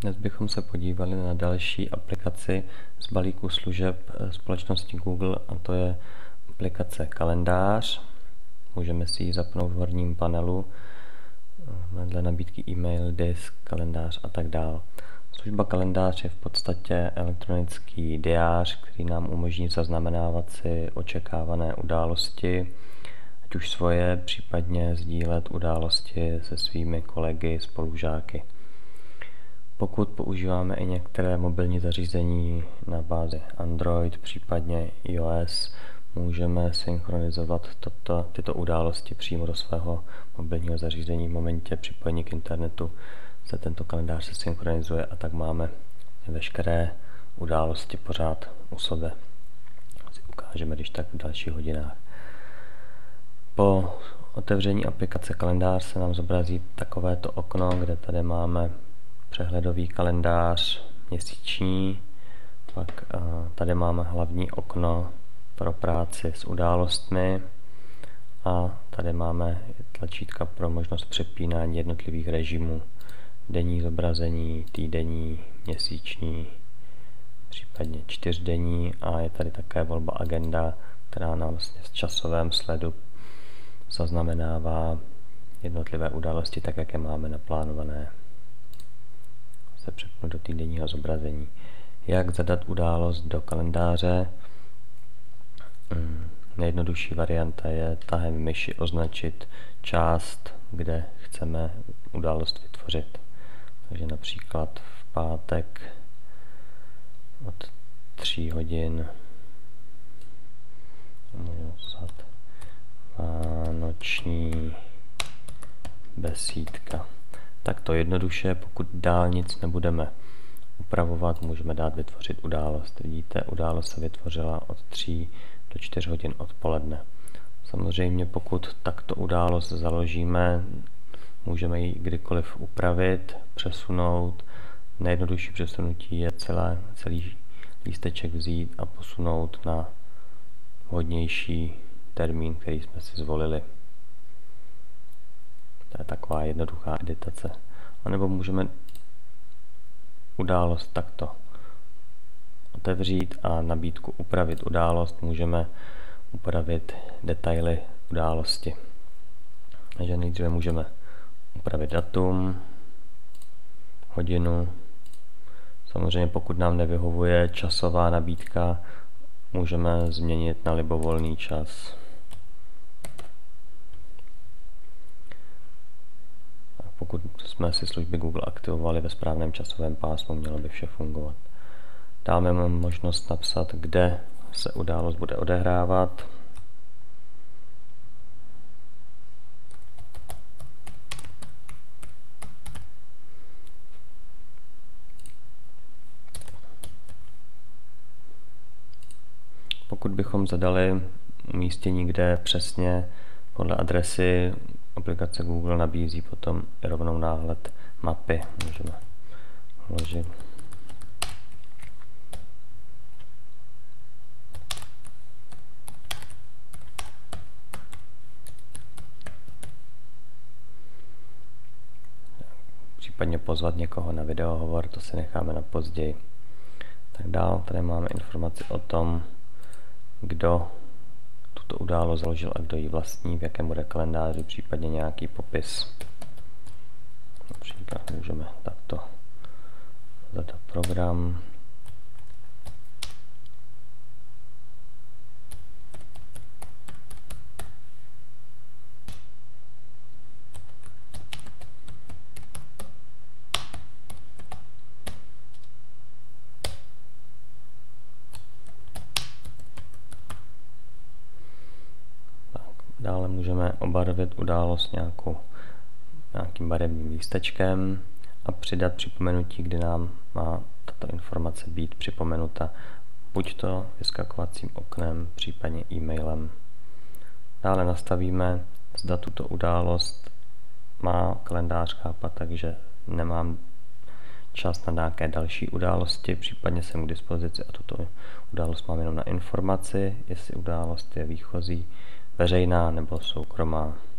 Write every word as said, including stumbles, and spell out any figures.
Dnes bychom se podívali na další aplikaci z balíku služeb společnosti Google, a to je aplikace Kalendář. Můžeme si ji zapnout v horním panelu vedle nabídky e-mail, disk, kalendář a tak dále. Služba Kalendář je v podstatě elektronický diář, který nám umožní zaznamenávat si očekávané události, ať už svoje, případně sdílet události se svými kolegy, spolužáky. Pokud používáme i některé mobilní zařízení na bázi Android, případně iOS, můžeme synchronizovat toto, tyto události přímo do svého mobilního zařízení. V momentě připojení k internetu se tento kalendář se synchronizuje a tak máme veškeré události pořád u sebe. Si ukážeme když tak v dalších hodinách. Po otevření aplikace Kalendář se nám zobrazí takovéto okno, kde tady máme přehledový kalendář měsíční, pak tady máme hlavní okno pro práci s událostmi a tady máme tlačítka pro možnost přepínání jednotlivých režimů. Denní zobrazení, týdenní, měsíční, případně čtyřdenní, a je tady také volba agenda, která nám vlastně v časovém sledu zaznamenává jednotlivé události tak, jak je máme naplánované. Se přepnu do týdenního zobrazení. Jak zadat událost do kalendáře? Hmm. Nejjednodušší varianta je tahem myši označit část, kde chceme událost vytvořit. Takže například v pátek od tří hodin vánoční besídka. Takto jednoduše, pokud dál nic nebudeme upravovat, můžeme dát vytvořit událost. Vidíte, událost se vytvořila od tří do čtyř hodin odpoledne. Samozřejmě, pokud takto událost založíme, můžeme ji kdykoliv upravit, přesunout. Nejjednodušší přesunutí je celé, celý lísteček vzít a posunout na vhodnější termín, který jsme si zvolili. To je taková jednoduchá editace. A nebo můžeme událost takto otevřít a nabídku upravit událost můžeme upravit detaily události. Takže nejdříve můžeme upravit datum, hodinu. Samozřejmě pokud nám nevyhovuje časová nabídka, můžeme změnit na libovolný čas. Pokud jsme si služby Google aktivovali ve správném časovém pásmu, mělo by vše fungovat. Dáme vám možnost napsat, kde se událost bude odehrávat. Pokud bychom zadali umístění, kde přesně podle adresy, aplikace Google nabízí potom i rovnou náhled mapy. Můžeme vložit. Případně pozvat někoho na videohovor, to si necháme na později. Tak dál, tady máme informaci o tom, kdo tuto událost založil a kdo ji vlastní, v jakém bude kalendáři, případně nějaký popis. Například můžeme takto zadat program. Dále můžeme obarvit událost nějakou, nějakým barevným lístečkem a přidat připomenutí, kdy nám má tato informace být připomenuta, buď to vyskakovacím oknem, případně e-mailem. Dále nastavíme, zda tuto událost má kalendář chápat, takže nemám čas na nějaké další události, případně jsem k dispozici a tuto událost mám jenom na informaci, jestli událost je výchozí, veřejná nebo soukromá.